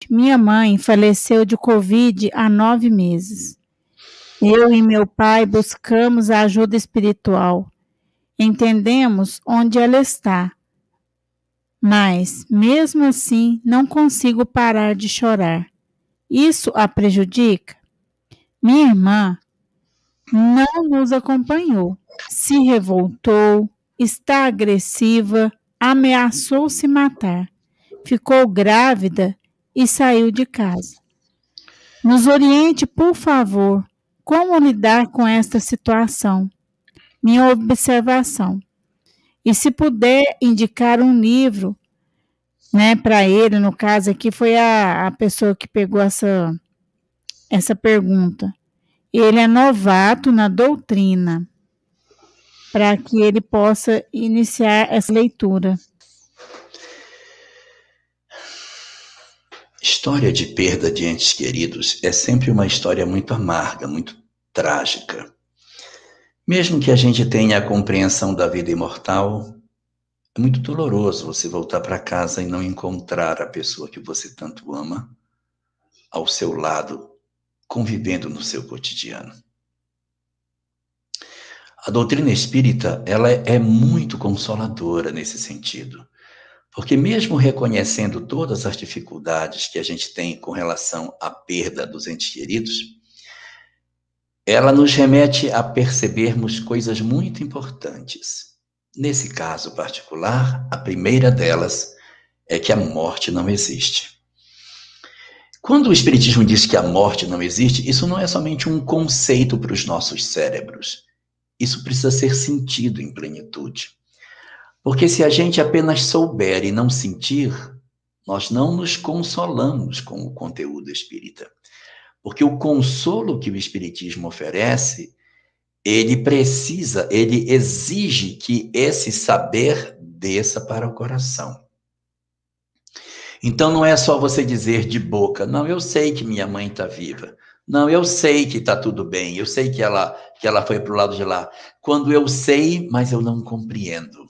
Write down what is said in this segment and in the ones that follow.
minha mãe faleceu de Covid há 9 meses. Eu e meu pai buscamos a ajuda espiritual. Entendemos onde ela está, mas, mesmo assim, não consigo parar de chorar. Isso a prejudica? Minha irmã não nos acompanhou, se revoltou, está agressiva, ameaçou se matar, ficou grávida e saiu de casa. Nos oriente, por favor, como lidar com esta situação. Minha observação. E se puder indicar um livro, né, para ele, no caso aqui foi a pessoa que pegou essa pergunta. Ele é novato na doutrina, para que ele possa iniciar essa leitura. História de perda de entes queridos é sempre uma história muito amarga, muito trágica. Mesmo que a gente tenha a compreensão da vida imortal, é muito doloroso você voltar para casa e não encontrar a pessoa que você tanto ama ao seu lado, convivendo no seu cotidiano. A doutrina espírita, ela é muito consoladora nesse sentido, porque mesmo reconhecendo todas as dificuldades que a gente tem com relação à perda dos entes queridos, ela nos remete a percebermos coisas muito importantes. Nesse caso particular, a primeira delas é que a morte não existe. Quando o Espiritismo diz que a morte não existe, isso não é somente um conceito para os nossos cérebros. Isso precisa ser sentido em plenitude. Porque se a gente apenas souber e não sentir, nós não nos consolamos com o conteúdo espírita. Porque o consolo que o Espiritismo oferece, ele exige que esse saber desça para o coração. Então não é só você dizer de boca, não, eu sei que minha mãe está viva. Não, eu sei que está tudo bem, eu sei que ela foi para o lado de lá. Quando eu sei, mas eu não compreendo.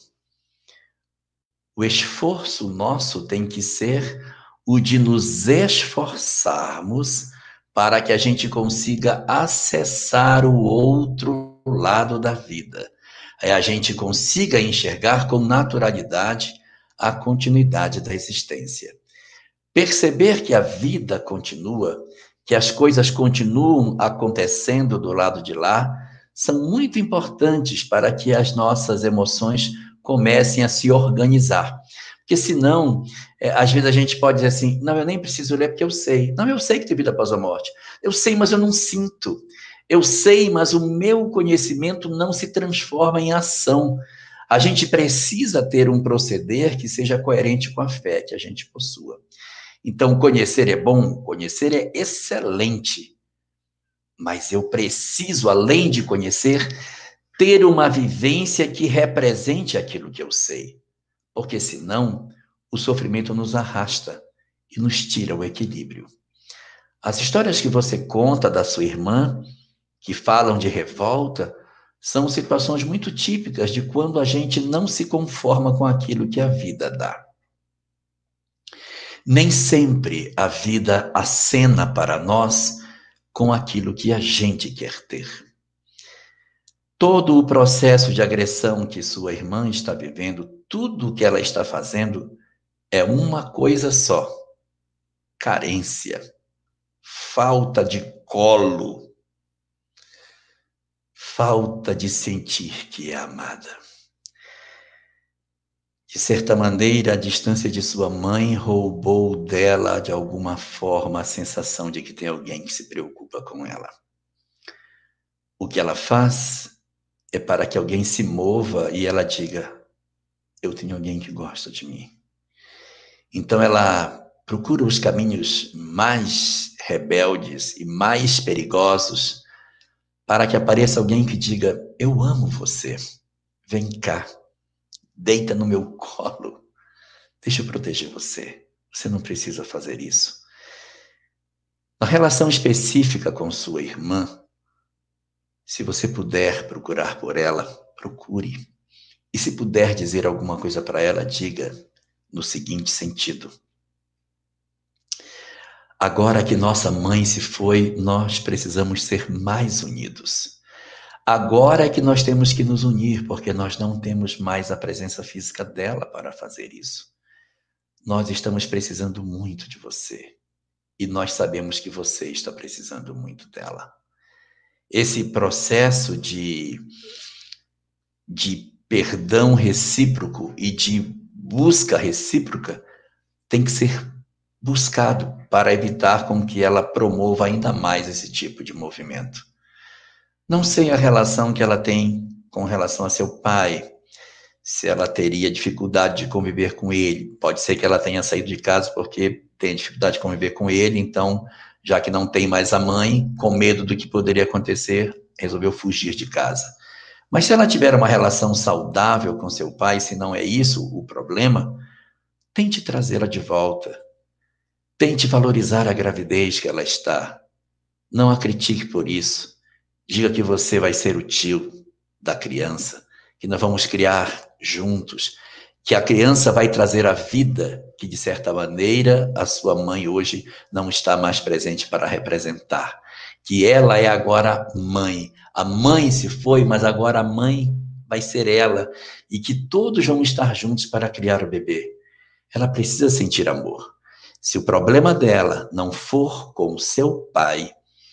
O esforço nosso tem que ser o de nos esforçarmos para que a gente consiga acessar o outro lado da vida. Aí a gente consiga enxergar com naturalidade a continuidade da existência. Perceber que a vida continua, que as coisas continuam acontecendo do lado de lá, são muito importantes para que as nossas emoções comecem a se organizar. Porque senão, às vezes a gente pode dizer assim, não, eu nem preciso ler porque eu sei. Não, eu sei que tem vida após a morte. Eu sei, mas eu não sinto. Eu sei, mas o meu conhecimento não se transforma em ação. A gente precisa ter um proceder que seja coerente com a fé que a gente possua. Então, conhecer é bom, conhecer é excelente. Mas eu preciso, além de conhecer, ter uma vivência que represente aquilo que eu sei. Porque senão, o sofrimento nos arrasta e nos tira o equilíbrio. As histórias que você conta da sua irmã, que falam de revolta, são situações muito típicas de quando a gente não se conforma com aquilo que a vida dá. Nem sempre a vida acena para nós com aquilo que a gente quer ter. Todo o processo de agressão que sua irmã está vivendo, tudo o que ela está fazendo, é uma coisa só: carência, falta de colo, falta de sentir que é amada. De certa maneira, a distância de sua mãe roubou dela, de alguma forma, a sensação de que tem alguém que se preocupa com ela. O que ela faz é para que alguém se mova e ela diga, eu tenho alguém que gosta de mim. Então ela procura os caminhos mais rebeldes e mais perigosos para que apareça alguém que diga, eu amo você, vem cá, deita no meu colo, deixa eu proteger você, você não precisa fazer isso. Na relação específica com sua irmã, se você puder procurar por ela, procure. E se puder dizer alguma coisa para ela, diga no seguinte sentido. Agora que nossa mãe se foi, nós precisamos ser mais unidos. Agora é que nós temos que nos unir, porque nós não temos mais a presença física dela para fazer isso. Nós estamos precisando muito de você. E nós sabemos que você está precisando muito dela. Esse processo de perdão recíproco e de busca recíproca tem que ser buscado para evitar com que ela promova ainda mais esse tipo de movimento. Não sei a relação que ela tem com relação a seu pai, se ela teria dificuldade de conviver com ele. Pode ser que ela tenha saído de casa porque tem dificuldade de conviver com ele, então, já que não tem mais a mãe, com medo do que poderia acontecer, resolveu fugir de casa. Mas se ela tiver uma relação saudável com seu pai, se não é isso o problema, tente trazê-la de volta. Tente valorizar a gravidez que ela está. Não a critique por isso. Diga que você vai ser o tio da criança, que nós vamos criar juntos, que a criança vai trazer a vida que, de certa maneira, a sua mãe hoje não está mais presente para representar. Que ela é agora mãe. A mãe se foi, mas agora a mãe vai ser ela. E que todos vão estar juntos para criar o bebê. Ela precisa sentir amor. Se o problema dela não for com o seu pai,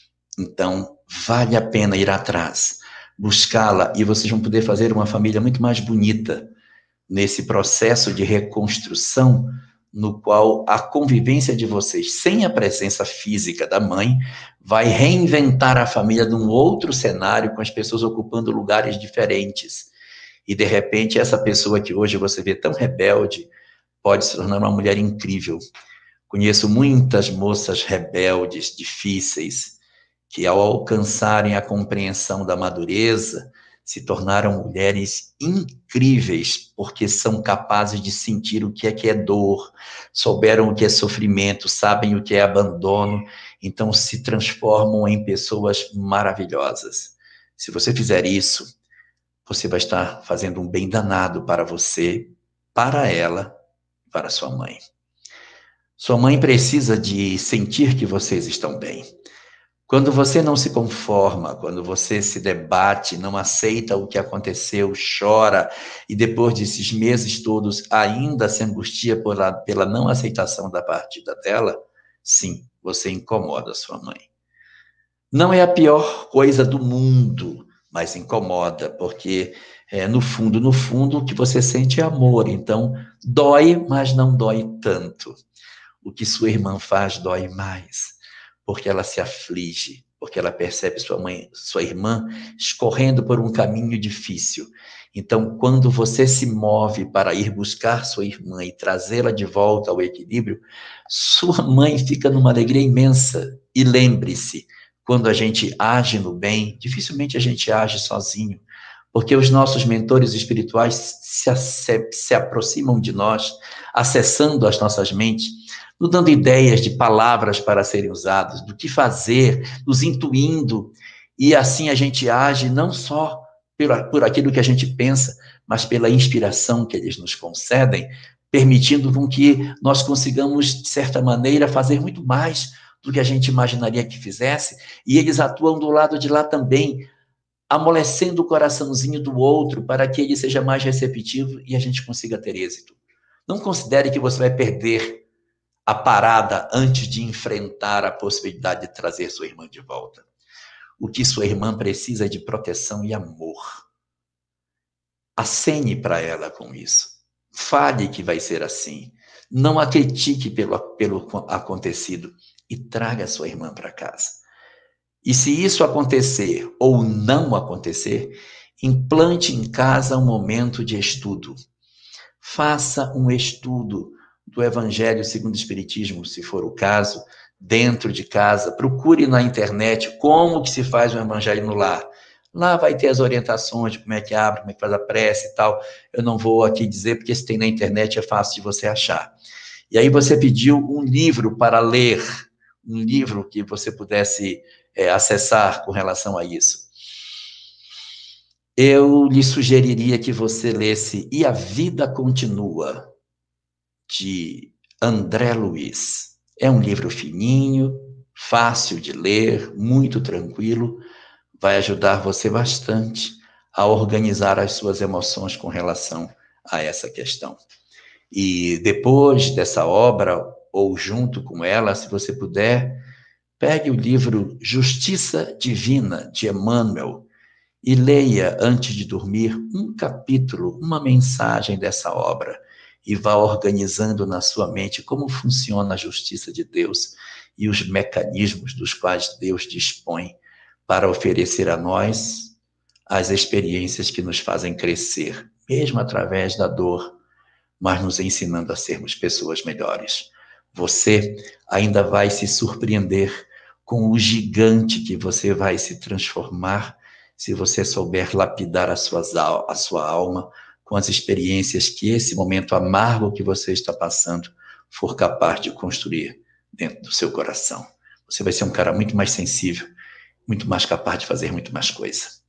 então vale a pena ir atrás, buscá-la, e vocês vão poder fazer uma família muito mais bonita nesse processo de reconstrução, no qual a convivência de vocês, sem a presença física da mãe, vai reinventar a família num outro cenário, com as pessoas ocupando lugares diferentes. E, de repente, essa pessoa que hoje você vê tão rebelde, pode se tornar uma mulher incrível. Conheço muitas moças rebeldes, difíceis, que ao alcançarem a compreensão da madureza, se tornaram mulheres incríveis, porque são capazes de sentir o que é dor, souberam o que é sofrimento, sabem o que é abandono, então se transformam em pessoas maravilhosas. Se você fizer isso, você vai estar fazendo um bem danado para você, para ela, para sua mãe. Sua mãe precisa de sentir que vocês estão bem. Quando você não se conforma, quando você se debate, não aceita o que aconteceu, chora, e depois desses meses todos ainda se angustia pela não aceitação da partida dela, sim, você incomoda sua mãe. Não é a pior coisa do mundo, mas incomoda, porque no fundo, o que você sente é amor. Então, dói, mas não dói tanto. O que sua irmã faz dói mais, porque ela se aflige, porque ela percebe sua irmã escorrendo por um caminho difícil. Então, quando você se move para ir buscar sua irmã e trazê-la de volta ao equilíbrio, sua mãe fica numa alegria imensa. E lembre-se, quando a gente age no bem, dificilmente a gente age sozinho, porque os nossos mentores espirituais se aproximam de nós, acessando as nossas mentes, nos dando ideias de palavras para serem usadas, do que fazer, nos intuindo, e assim a gente age não só por aquilo que a gente pensa, mas pela inspiração que eles nos concedem, permitindo com que nós consigamos, de certa maneira, fazer muito mais do que a gente imaginaria que fizesse, e eles atuam do lado de lá também, amolecendo o coraçãozinho do outro para que ele seja mais receptivo e a gente consiga ter êxito. Não considere que você vai perder a parada antes de enfrentar a possibilidade de trazer sua irmã de volta. O que sua irmã precisa é de proteção e amor. Acene para ela com isso. Fale que vai ser assim. Não a critique pelo acontecido e traga sua irmã para casa. E se isso acontecer ou não acontecer, implante em casa um momento de estudo. Faça um estudo do Evangelho segundo o Espiritismo, se for o caso, dentro de casa. Procure na internet como que se faz um Evangelho no lar. Lá vai ter as orientações de como é que abre, como é que faz a prece e tal. Eu não vou aqui dizer, porque se tem na internet é fácil de você achar. E aí você pediu um livro para ler, um livro que você pudesse acessar com relação a isso. Eu lhe sugeriria que você lesse E a Vida Continua, de André Luiz. É um livro fininho, fácil de ler, muito tranquilo, vai ajudar você bastante a organizar as suas emoções com relação a essa questão. E depois dessa obra, ou junto com ela, se você puder, pegue o livro Justiça Divina, de Emmanuel, e leia antes de dormir um capítulo, uma mensagem dessa obra, e vá organizando na sua mente como funciona a justiça de Deus e os mecanismos dos quais Deus dispõe para oferecer a nós as experiências que nos fazem crescer, mesmo através da dor, mas nos ensinando a sermos pessoas melhores. Você ainda vai se surpreender com o gigante que você vai se transformar se você souber lapidar a sua alma com as experiências que esse momento amargo que você está passando for capaz de construir dentro do seu coração. Você vai ser um cara muito mais sensível, muito mais capaz de fazer muito mais coisa.